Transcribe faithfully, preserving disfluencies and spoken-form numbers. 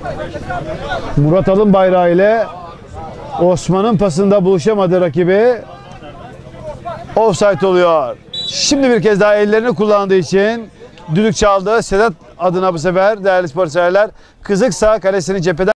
Murat Alın bayrağı ile Osman'ın pasında buluşamadı rakibi. Offside oluyor. Şimdi bir kez daha ellerini kullandığı için düdük çaldı. Sedat adına bu sefer değerli spor severler. Kızıksa kalesini cepheden